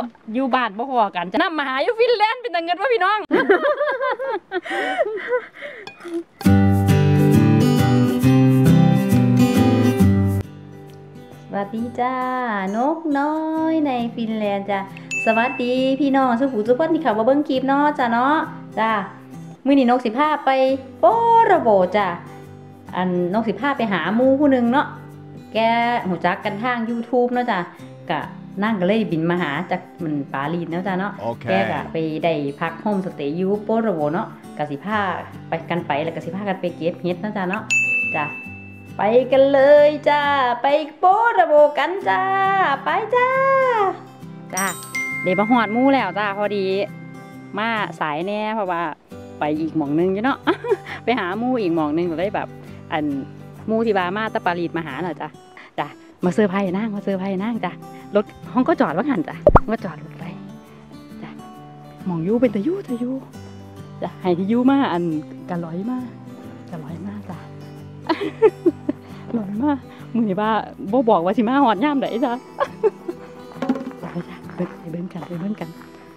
อยู่บ้านบ่พอกันจะนำมาหาอยู่ฟินแลนด์เป็นตังเงินว่าพี่น้องสวัสดีจ้านกน้อยในฟินแลนด์จ้ะสวัสดีพี่น้องสุขุสุขคนที่เขามาเบิ้งคลิปเนาะจ้ะเนาะจ้ะมื้อนี้นก15ไปโประโบจ้ะอันนก15ไปหาหมู่ผู้นึงเนาะแกหูจักกันทาง YouTube เนาะจ้ะกะนั่งก็เลยบินมาหาจากมันปารีสเนาะจ้ะเนาะ แกกะไปได้พักโฮมสเตย์อยู่โประโบเนาะกะ15ไปกันไปแล้วกะ15กันไปเก็บเฮ็ดเนาะจ้ะเนาะจ้ะไปกันเลยจ้าไปโประโบกันจ้าไปจ้าเดี๋ยวมาหอดหมู่แล้วจ้าพอดีมาสายแน่เพราะว่าไปอีกหม่องนึงอยู่เนาะ ไปหาหมู่อีกหม่องนึงเลยแบบอันหมู่ที่บามาตะปารีสมาหาเนาะจ้ามาเซอร์ไพรส์นั่งจ้ารถห้องก็จอดว่างันจ้ะก็จอดรถไปจ้ะหม่องยู่เป็นตะยู่จ้ะให้ที่ยู่มาอันกะร้อยมากจ้ะ หล่อนมากมือบ้าบ่บอกว่าสิมาหอดย่ามไหนจ้ะไปจ้ะไปเบิ้งกัน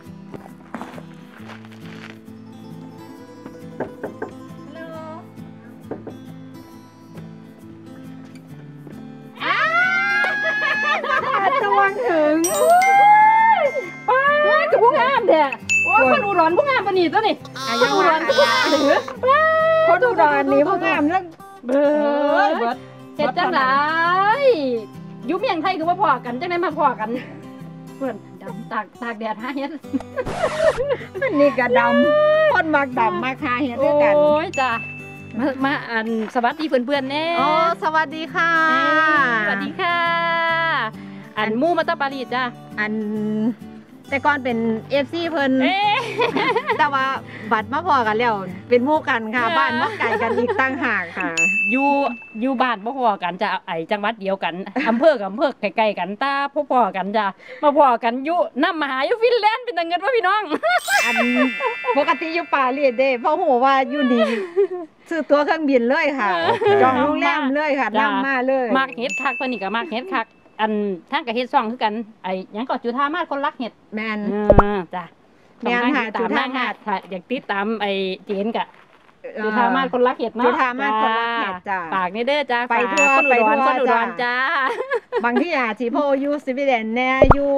จะวางถึงป้ากับผู้งามเด้อโอ้คนอุดรผู้งามปนีตัวนี่คนอุดรผู้งามหรือคนอุดรนี่ผู้งามเรื่องเบิดเฮ็ดจังไรยุบยังไทยคือว่าพอกันจังไหนมาพอกันเพื่อนดำตากแดดหาเฮ็ดมันนี่ก็ดำคนมักดำมาหาเฮ็ดด้วยกันโอ้ยจ้ะมาอันสวัสดีเพื่อนๆแน่อ๋อสวัสดีค่ะสวัสดีค่ะอันมู่มาตาปารีสจ้ะอันแต่ก่อนเป็น FC เพิ่นแต่ว่าบัดมาพอกันแล้วเป็นหมู่กันค่ะบ้านมาไกลกันอีกต่างหากค่ะอยู่บ้านบ่พอกันจะไอจังหวัดเดียวกันอำเภอกับอำเภอใกล้ๆกันตาพอกันจ้ะมาพอกันอยู่น้ำมาหาอยู่ฟินแลนด์เป็นตังเงินว่าพี่น้องอันปกติอยู่ปารีสเด้เพราะโหว่าอยู่นี่ซื้อตัวเครื่องบินเลยค่ะจองโรงแรมเลยค่ะนำมาเลยมากเฮ็ดคักเพิ่นนี่ก็มากเฮ็ดคักอันทางกับเฮ็ดซ่องคือกันไอ้ยังก็จุธามาศคนรักเฮ็ดแม่นจ้ะแม่นค่ะจุธามาศอยากติดตามไอ้เจนกะจุธามาศคนรักเฮ็ดเนาะจุธามาศคนรักเฮ็ดจ้ะฝากนี่เด้อจ้าไปทั่วจ้าบางที่สิโพอยู่สวีเดนแน่อยู่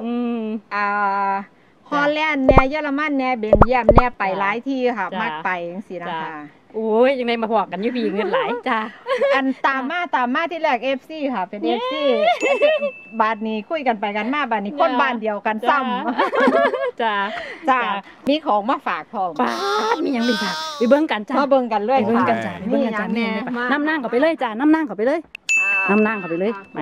ฮอลแลนด์แน่เยอรมันแน่เบลเยียมแน่ไปหลายที่ค่ะมากไปจังซี่นะคะโอ้ยยังไงมาพอกันอยู่พี่เงินหลายจ้าอันตามมาที่แรก FC ค่ะเป็น FC บาทนี้คุยกันไปกันมาบาทนี้คนบ้านเดียวกันซ้ำจ้ามีของมาฝากพร้อมมียังมีฝากไปเบิ้งกันจ้ามาเบิ้งกันเลยเบิ้งกันจ้าเบิ้งกันจ้าน้ำนั่งเข้าไปเลยจ้าน้ำนั่งเข้าไปเลยแหม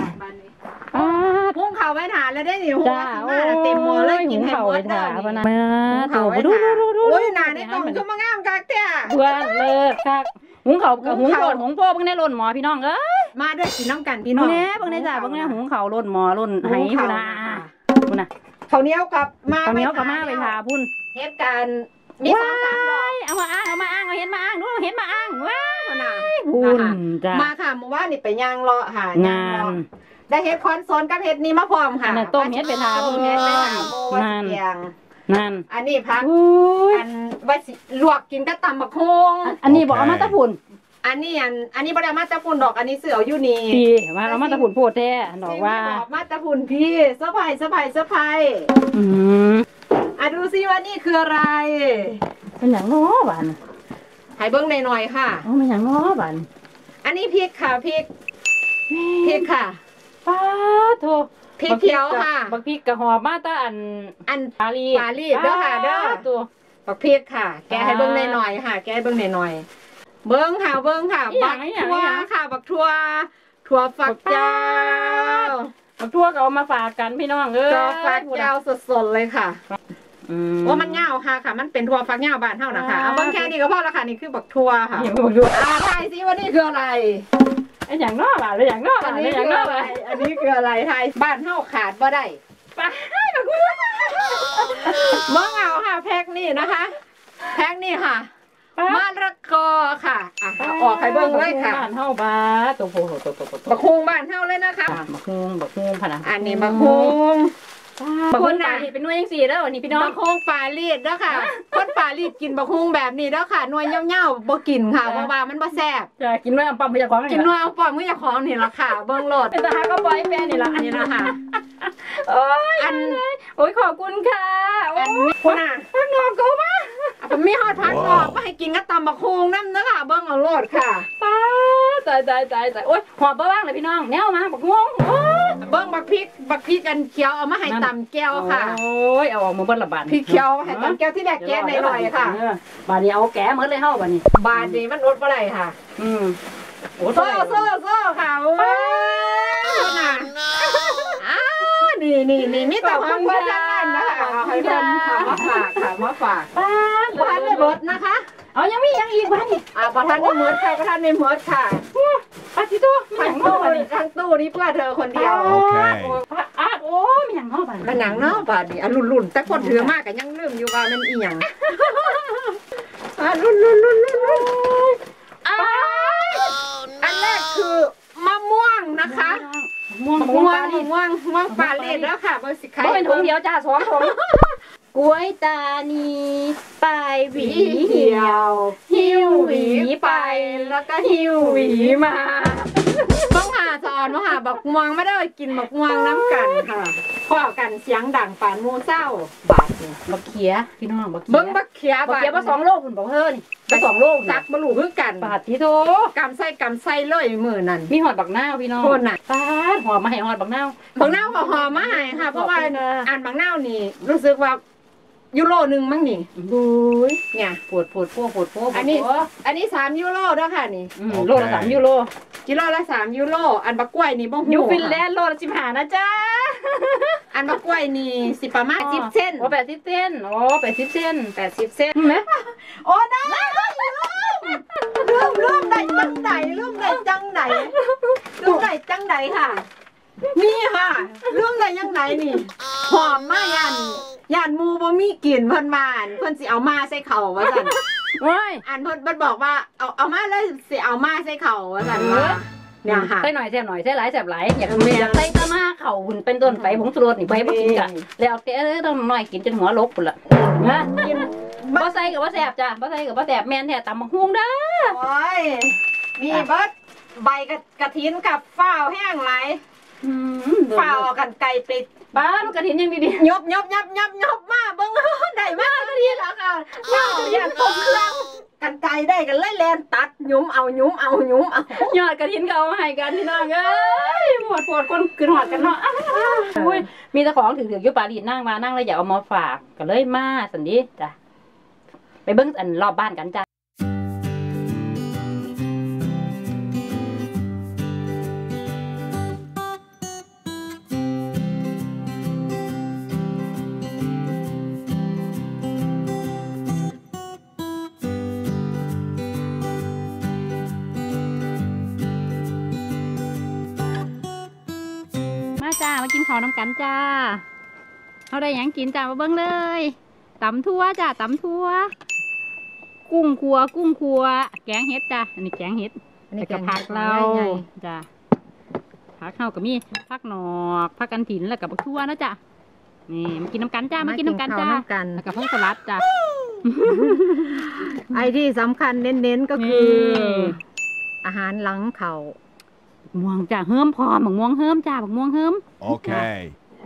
พุ่งเข่าไว้ถานแล้วได้ดิหัวเต็มหม้อเลยกินให้หมดเลยโอ้ดูโอ้ยหนาในกล่องคือมางามกักเตี้ยเพื่อนเลิศคักหุงเขากับหุงโลดหุงพ่อเพิ่งได้ล่นหมอพี่น้องเอ้ยมาด้วยกินน้ำกันพี่น้องเพิ่งได้จ้าเพิ่งได้หุงเขาล่นหมอล่นไหพุ่นนะเขาเนี้ยกับมาไปทาพุ่นเหตุการณ์มี2-3ดอกเอามาอ้างเอาเห็นมาอ้างดูเห็นมาอ้างว้าวพุ่นจ้ามาค่ะเมื่อวานนี่ไปย่างรอหางานได้เห็ดคอนโซนกับเห็ดนี้มาพร้อมค่ะต้มเห็ดไปทาพุ่นนั่นอันนี้พักอันว่าลวกกินก็ตำบักฮงอันนี้บอกเอามาตะพุ่นอันนี้บ่ได้มาตะพุ่นดอกอันนี้เสืออยู่นี่พี่ว่าเรามาตะพุ่นโพดแท้ดอกว่ามาตะพุ่นพี่เซอร์ไพรส์ดูซิว่านี่คืออะไรเป็นอย่างน้อบันให้เบิ้งหน่อยค่ะเป็นอย่างน้อบันอันนี้พริกค่ะพริกค่ะป้าโถพริกเขียวค่ะบักพริกกระหอบมาตาอันปารีเด้อค่ะเด้อตัวบักพริกค่ะแกให้เบิ้งหน่อยค่ะแกให้เบิ้งหน่อยเบิ้งค่ะบักทั่วค่ะบักทั่วฝักยาวบักทั่วก็เอามาฝากกันพี่น้องฝักยาวสดๆเลยค่ะว่ามันเงาค่ะมันเป็นทั่วฝักเงาบ้านเท่านะคะเอาเบิ้งแค่นี้ก็พอละค่ะนี่คือบักทั่วค่ะทายซิว่านี่คืออะไรอย่างนอกอะไรอย่างนอกอะไรอย่างนอกอะไรอันนี้คืออะไรไทยบ้านเฮาขาดบ่ได้ไปแบบกูมะเงาค่ะแพ็กนี่นะคะแพ็กนี่ค่ะมะละกอค่ะออกไข่เบิ้งเลยค่ะบ้านเฮาบ้าตัวโผล่บักฮุงบ้านเฮาเลยนะคะบักฮุงพนักอันนี้บักฮุงบางคนป่าลีดเป็นหน่วยยังสี่แล้ววันนี้พี่น้องบักฮุงป่าลีดเด้อค่ะคนป่าลีดกินบักฮุงแบบนี้เด้อค่ะหน่วยเง่าๆบ่กินค่ะเพราะว่ามันบ่แซ่บจะกินหน่วยอัมปั๊มพยาของกินหน่วยเอาปอมมืออย่าของนี่ล่ะค่ะเบิ่งโลดเป็นทหารก็ปล่อยแฟนนี่ละนี่ล่ะค่ะโอ้ยโอ้ยขอบคุณค่ะโอ้อันยนี้คุณน่ะพักนอนกูมาผมมีฮอดพักงอกมาให้กินกับตำบักฮุงนำเด้อค่ะเบิ่งเอาโลดค่ะป้าตายโอ้ยหอบบ้างเลยพี่น้องแนวมาบอกงงโอ้ยเบิ่งบักพริกกันเขียวเอามาให้ตำแก้วค่ะโอ้ยเอาออกมาเบิ้ลละบาทพริกเขียวให้ตำแก้วที่แรกแกะหน่อยๆค่ะบาทนี้เอาแกะเหมือนเลยเฮ้าบาทนี้บาดนี้มันอดบ่ได้ค่ะโอ้โซ่ค่ะโอ้ยน่ะอ้าวนี่มีแต่ของเพิ่นทั้งนั้นนะคะให้เพิ่นค่ะมาฝากค่ะมาฝากป้าบ่ทันได้หมดนะคะเอายังมียังอีกบ้านนี่บ่ทันได้หมดค่ะบ่ทันได้หมดค่ะป้าที่ตู้มีทั้อย่าง งตู้เฮ้าบาทนี้ทั้งตู้นี้เพื่อเธอคนเดียวโอ้มีอย่างเฮ้าบาทมันหนังเนาะบาดนี้อันรุ่นๆแต่คนถือมากก็ยังลืมอยู่ว่ามันอีหยังรุ่นอันแรกคือมะม่วงนะคะม่วงม่วงปลาเล็ดแล้วค่ะเบอร์สิไข่เป็นถุงเดียวจ้า2 ถุงกล้วยตานีไปหวีเหี่ยวหิ้วหวีไปแล้วก็หิ้วหวีมาบ้องหาสอนบ้องหาบักม่วงไม่ได้กินบักม่วงน้ำกันค่ะพ่อกันเสียงดังปานมูเศร้าบาดนี่บักเขียพี่น้องบักเขียเบิ้งบักเขียบักเขียมา2 โลคุณบอกเฮ้ยนี่2 โลจักบลูคือกันบาทที่โตกำไส้เลยมือนั่นมีหอดบักหน้าพี่น้องคนน่ะป้าหอมมาให้หอดบักหน้าบักเน่าก็หอมมาให้ค่ะ เพราะว่าอ่านบักเน่านี่รู้สึกว่ายูโรนึงมั้งนี่บุ้ยเนี่ยปวดอันนี้3 ยูโรแล้วค่ะนี่โลละ3 ยูโรกิโลละ3 ยูโรอันบักกล้วยนี่บ่ฮู้ยูฟินแลนด์โลละ15นะจ๊ะอันบักกล้วยนี่สิประมาณ10 เส้นโอ้80 เส้นโอ้80 เส้น 80 เส้นไหมโอ้ได้ลืมได้จังไหนค่ะ นี่ค่ะลืมได้ยังไงนี่หอมมายันมูบ่มีกลิ่นเพิ่นมาเพิ่นสิเอามาใส่เข่าว่าซั่นโอ้ยอันเพิ่นบอกว่าเอามาเลยสิเอามาใส่เข่าว่าซั่นว่าเนี่ยค่ะใส่หน่อยแซ่บหน่อยใส่หลายแซ่บหลายอยากใส่ตะมาเข่าหุ่นเป็นต้นไปผงชูรสนี่ไปบ่กินกันแล้วแกต้องน้อยกินจนหัวลกพุ่นล่ะนะบ่ใส่กับบ่แซ่บจ้ะบ่ใส่กับบ่แซ่บแม่นแท้ตำบักฮุ่งเด้อโอ้ยมีเบิดใบกระถินกับฝ้าวแห้งไหลฝ้าวกันไก่ปิดป้าลูกกระถินยังดียบมาเบิ่งได้มากก็ดีแล้วค่ะฝ้าวอย่างตกเครื่องกันไก่ได้กันเลยแลนตัดยุ้มเอาๆยอดกระถินก็เอามาให้กันพี่น้องเอ้ยปวดคนขึ้นหอดกันเนาะอุ้ยมีแต่ของถึงอยู่ปารีสนั่งมานั่งแล้วอยากเอามาฝากก็เลยมาสันดิจ้ะไปเบิ่งอันรอบบ้านกันจ้ะจ้ามากินข้าวน้ำกันจ้าเขาได้หยังกินจ้ามาเบิ้งเลยตำทั่วจ้าตำทั่วกุ้งครัวแกงเห็ดจ้าอันนี้แกงเห็ดแต่กับผักเราจ้าผักเข้ากับมีผักหนอกผักกันถินแล้วกับบักทั่วนะจ้านี่มากินน้ำกันจ้ามากินน้ำกันจ้าแล้วกับผักสลัดจ้าไอ้ที่สำคัญเน้นๆก็คืออาหารหลังเขาม่วงจ้าเฮิมพอบักม่วงเฮิมจ้าบักม่วงเฮิม Okay.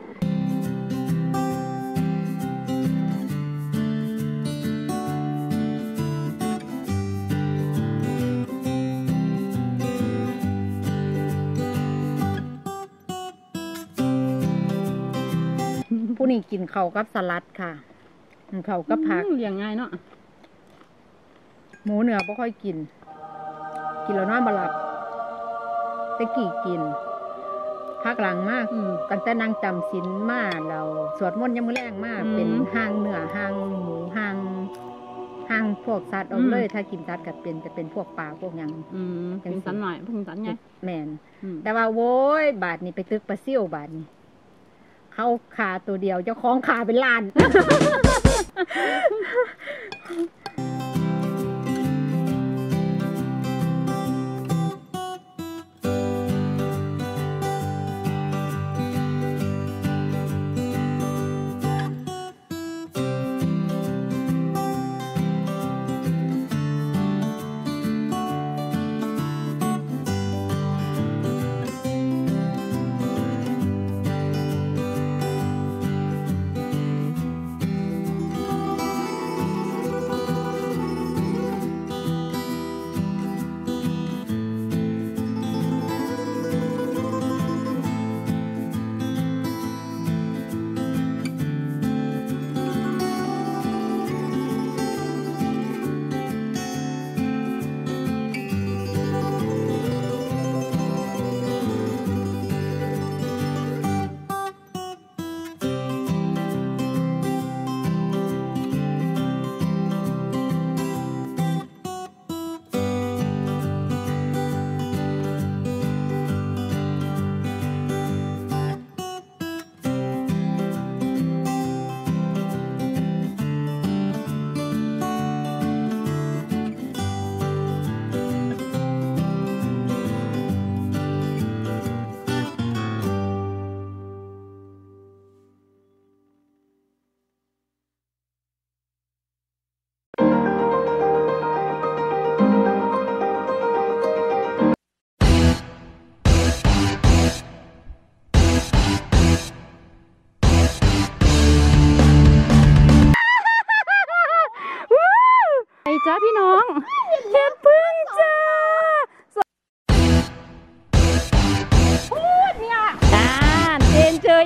ผู้นี้กินข้าวกับสลัดค่ะข้าวกับผักเลี้ยงง่ายเนาะหมูเนื้อไม่ค่อยกินแล้วนอนบ่หลับแต่กี่กินพักหลังมากกันแต่นางจำศีลมาเราสวดมนต์ยามมื้อแรงมากเป็นห้างเนื้อห้างหมูห้างพวกสัตว์เอาเลยถ้ากินสัตว์ก็จะเป็นพวกปลาพวกหยังกินสันหน่อยเพิ่งสันไงแม่นแต่ว่าโว้ยบาทนี้ไปตึกปลาซิ่วบาทนี้เขาขาตัวเดียวเจ้าของขาเป็นล้าน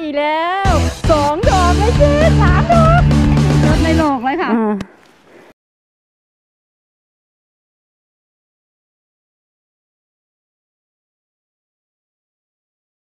อีกแล้ว2 ดอกเลยเจ๊3 ดอกรถในโลกเลยค่ะ